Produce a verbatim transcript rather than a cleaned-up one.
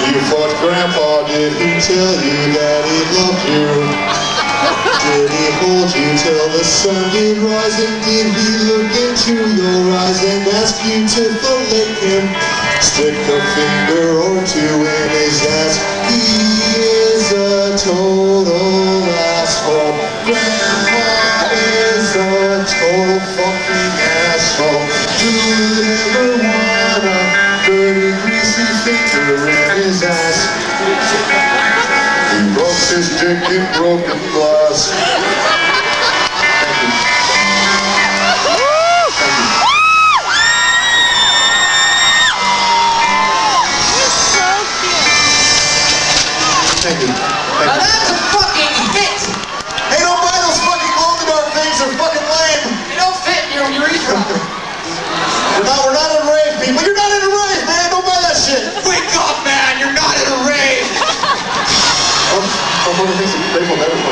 You fought Grandpa, did he tell you that he loved you? Did he hold you till the sun did rise? And did he look into your eyes and ask you to fillet him? Stick a finger or two in his ass. He is a total asshole. Grandpa is a total fucking asshole. Who'd ever want a dirty, greasy finger in his ass? He rubs his dick in broken glass. Thank you. Thank you. Now that's a fucking hit! Hey, don't buy those fucking glow-in-the-dark things, they're fucking lame! They don't fit in your urethra. We're not, we're not in a rave, people. You're not in a rave, man! Don't buy that shit! Wake up, man! You're not in a rave! Um, I'm one of the things that they will never